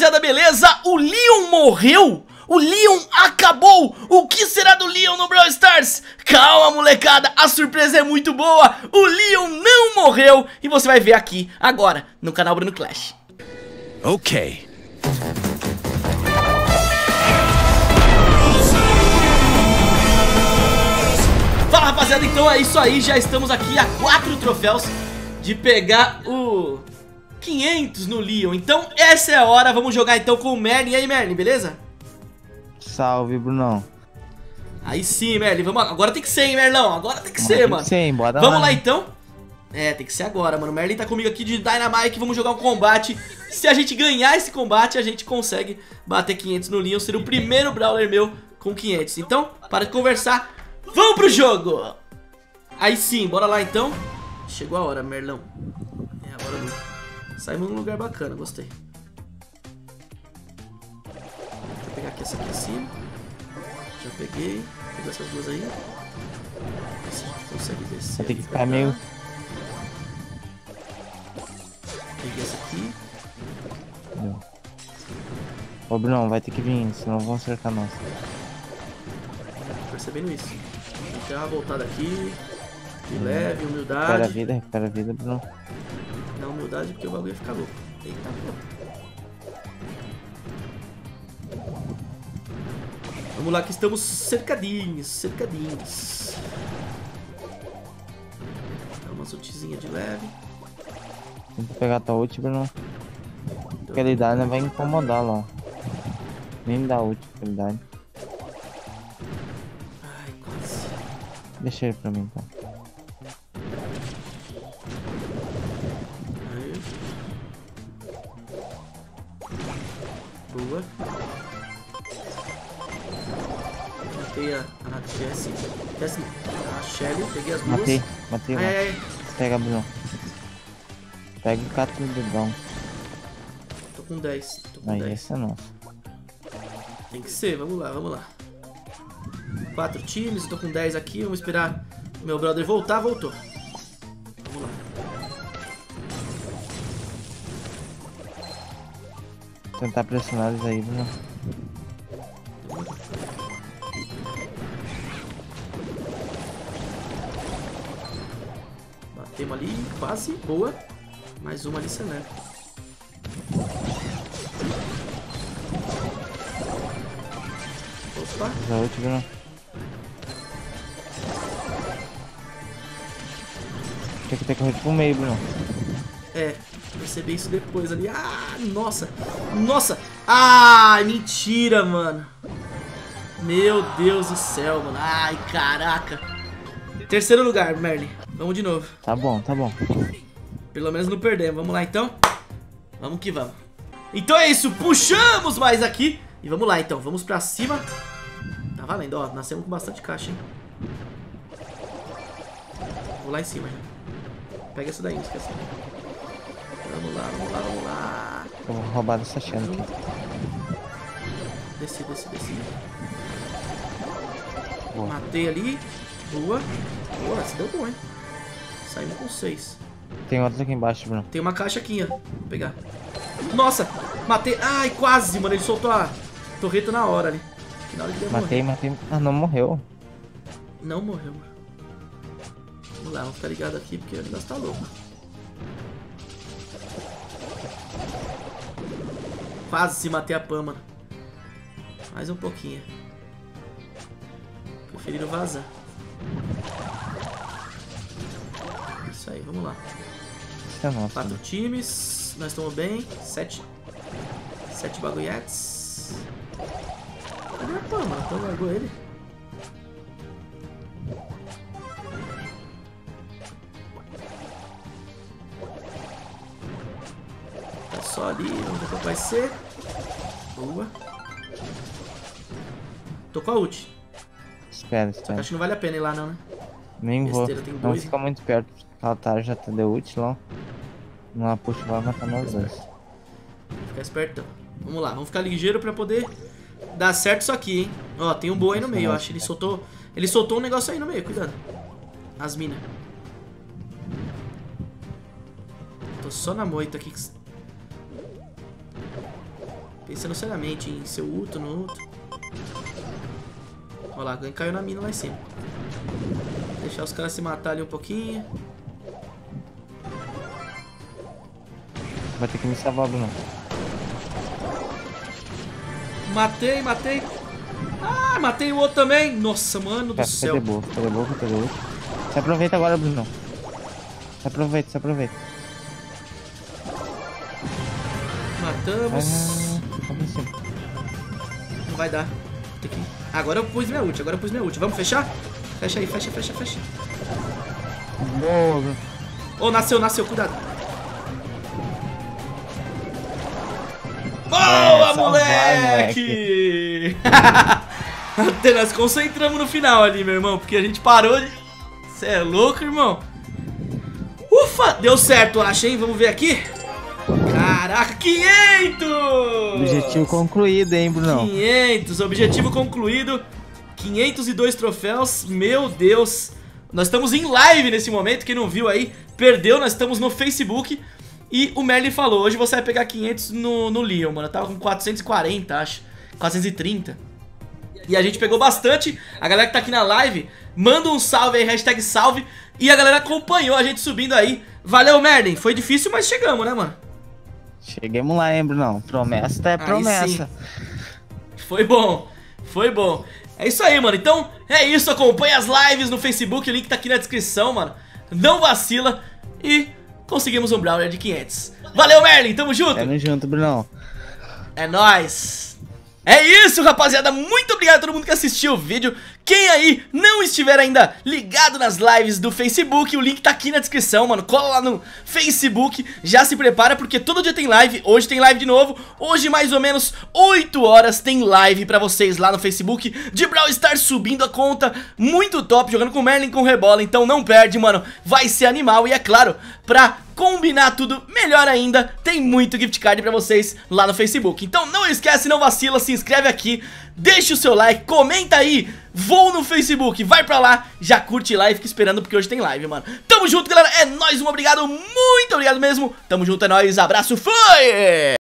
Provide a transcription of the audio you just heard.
rapaziada, beleza? O Leon morreu? O Leon acabou! O que será do Leon no Brawl Stars? Calma, molecada, a surpresa é muito boa! O Leon não morreu! E você vai ver aqui, agora, no canal Bruno Clash. Ok. Fala, rapaziada, então é isso aí, já estamos aqui a 4 troféus de pegar o 500 no Leon. Então essa é a hora, vamos jogar então com o Merlin. E aí, Merlin, beleza? Salve, Brunão. Aí sim, Merlin, vamos. Agora tem que ser, hein, Merlão? Agora tem que ser, Tem mano. que ser, hein? Bora Vamos lá, lá hein? então. É, tem que ser agora, mano. O Merlin tá comigo aqui de Dynamite. Vamos jogar um combate. Se a gente ganhar esse combate, a gente consegue bater 500 no Leon. Ser o primeiro Brawler meu com 500. Então, para de conversar, vamos pro jogo. Aí sim, bora lá então. Chegou a hora, Merlão. É a hora do... Saímos num lugar bacana, gostei. Deixa eu pegar aqui essa aqui em cima. Já peguei. Pegou essas duas aí. Se a gente consegue descer. Vai ter que ficar meio... Peguei essa aqui. Ô, Brunão, vai ter que vir, senão vão cercar nós. Tô percebendo isso. Deixa uma voltada aqui. De leve, Recupera a humildade. vida, Brunão. Na humildade porque o bagulho ia ficar louco. Eita, pô. Vamos lá que estamos cercadinhos. Dá uma ultizinha de leve. Tenta pegar a tua ult, Brunão. Porque ele dá, né? Vai incomodar lá. Nem dá ult, ele dá. Ai, quase. Deixa ele pra mim, então. Aí. Boa. Matei a Jessie. A Shelly. Peguei as duas. Matei Ai, lá. ai, ai. Pega, Brunão. Pega e cata o dedão. Tô com 10. Aí, esse é nosso. Tem que ser, vamos lá. 4 times, eu tô com 10 aqui, vamos esperar o meu brother voltar, voltou. Vamos lá. Tentar pressionar eles aí, Brunão. Batemos ali, quase, boa. Mais uma ali, Celeste. Opa, Usa a ult, Brunão. Tinha que ter corrido pro meio, Brunão. é, percebi isso depois ali. Ah, nossa. Ai, mentira, mano. Meu Deus do céu, mano. Ai, caraca. Terceiro lugar, Merlin. Vamos de novo. Tá bom. Pelo menos não perdemos. Vamos lá, então. Vamos que vamos. Então é isso. Puxamos mais aqui. E vamos lá, então. Vamos pra cima. Tá valendo, ó. Nascemos com bastante caixa, hein. Vou lá em cima, já. Pega essa daí, não esquece. Vamos lá. Eu vou roubar dessa chance aqui. Desci. Boa. Matei ali. Boa. Essa deu bom, hein. Saímos com 6. Tem outro aqui embaixo, Bruno. Tem uma caixa aqui, ó. Vou pegar. Nossa, matei. Ai, quase, mano. Ele soltou a torreta na hora ali. Na hora que ele ia Matei. Ah, não morreu. Não morreu, mano. Vamos lá, vamos ficar ligado aqui porque o negócio tá louco. Quase se matei a Pam, mano. Mais um pouquinho. Preferiram vazar. Isso aí, vamos lá. Isso é nosso. 4 times, nós estamos bem. 7 bagulhetes. Cadê a Pam, mano? A Pam largou ele. Tá só ali, vamos ver qual vai ser. Boa. Tô com a ult. Espera. Só que acho que não vale a pena ir lá não, né? Nem vou. Besteira, tem Não dois, fica muito perto, porque aquela Tara já deu ult lá. Não puxa, vai matar nós dois. Vou ficar espertão. Vamos lá, vamos ficar ligeiro pra poder dar certo isso aqui, hein? Ó, tem um boa aí no meio, eu acho. Ele soltou um negócio aí no meio, cuidado. As minas. Tô só na moita aqui. Pensando seriamente em ser o Uto no Uto. Olha lá, alguém caiu na mina lá em cima. Deixar os caras se matar ali um pouquinho. Vai ter que me salvar, Bruno. Matei. Ah, matei o outro também. Nossa, mano do céu. Fica de boa. Se aproveita agora, Bruno. Se aproveita. Matamos. Fica pra cima. Não vai dar. Tem que... Agora eu pus minha ult. Vamos fechar? Fecha aí, fecha. Boa, Bruno. Oh, nasceu, cuidado. Boa, moleque! Até nós concentramos no final ali, meu irmão, porque a gente parou de... Você é louco, irmão? Ufa, deu certo, acho, hein? Vamos ver aqui. Caraca, 500! Objetivo concluído, hein, Bruno? 500, objetivo concluído. 502 troféus, meu Deus. Nós estamos em live nesse momento, quem não viu aí, perdeu, nós estamos no Facebook. E o Merlin falou, hoje você vai pegar 500 no Leon, mano. Eu tava com 440, acho, 430. E a gente pegou bastante. A galera que tá aqui na live, manda um salve aí, hashtag salve. E a galera acompanhou a gente subindo aí. Valeu, Merlin, foi difícil, mas chegamos, né, mano? Chegamos lá, hein, Bruno? Promessa é promessa. Foi bom. É isso aí, mano. Então, é isso. Acompanha as lives no Facebook. O link tá aqui na descrição, mano. Não vacila. E conseguimos um Brawler de 500. Valeu, Merlin. Tamo junto. Tamo junto, Bruno. É nóis. É isso, rapaziada. Muito obrigado a todo mundo que assistiu o vídeo. Quem aí não estiver ainda ligado nas lives do Facebook, o link tá aqui na descrição, mano. Cola lá no Facebook, já se prepara porque todo dia tem live. Hoje tem live de novo. Hoje mais ou menos 8 horas tem live pra vocês lá no Facebook de Brawl Stars, subindo a conta. Muito top, jogando com o Merlin, com o Rebola. Então não perde, mano. Vai ser animal. E é claro, pra combinar tudo melhor ainda, tem muito gift card pra vocês lá no Facebook. Então não esquece, não vacila, se inscreve aqui, deixa o seu like, comenta aí, vou no Facebook, vai pra lá, já curte lá e fica esperando porque hoje tem live, mano. Tamo junto, galera, é nóis, muito obrigado mesmo. Tamo junto, é nóis, abraço, fui!